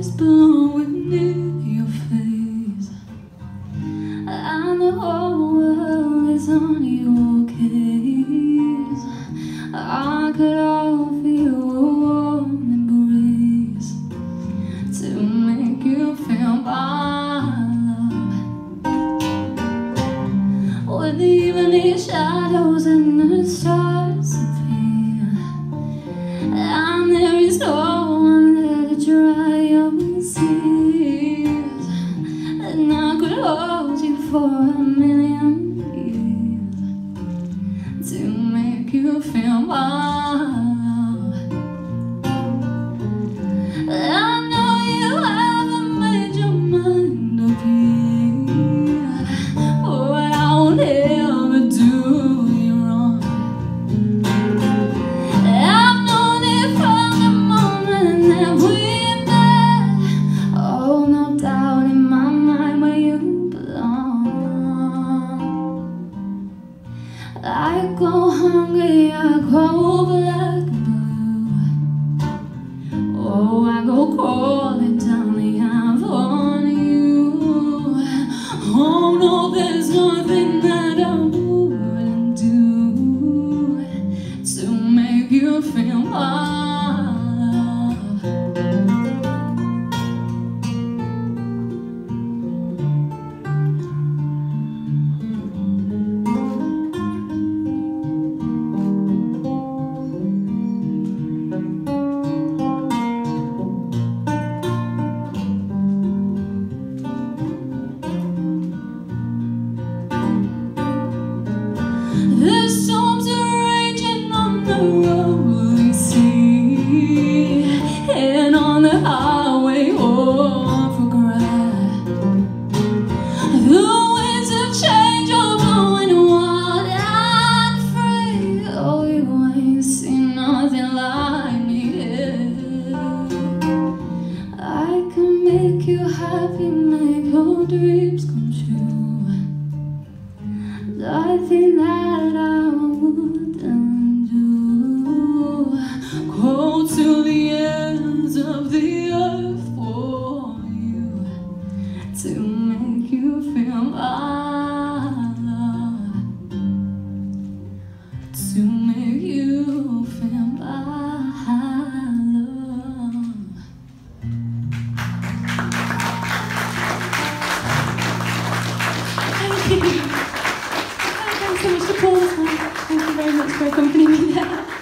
eyes blowing in your face, and the whole world is on your case. I could offer you a warm embrace to make you feel my love. When even the shadows and the stars appear, and there is no one there to dry your tears, and I could hold you for a million years to make you feel my love. I know you haven't made your mind up yet, but I won't ever do you wrong. I've known it from the moment that we met. Oh, no doubt in my mind where you belong. I go hungry, I go black and blue. Oh, I go crawling down the aisle on you. Oh no, there's nothing that I wouldn't do to make you feel my love. The storms are raging on the rolling sea, and on the highway of regret. The winds of change are blowing wild and free. Oh, you ain't seen nothing like me yet. I can make you happy, make your dreams come true. Nothing that I wouldn't do. Go to the ends of the earth for you to make you feel my love, to make you feel my love. Thank you. Thanks so much to Paul. Thank you very much for accompanying me there.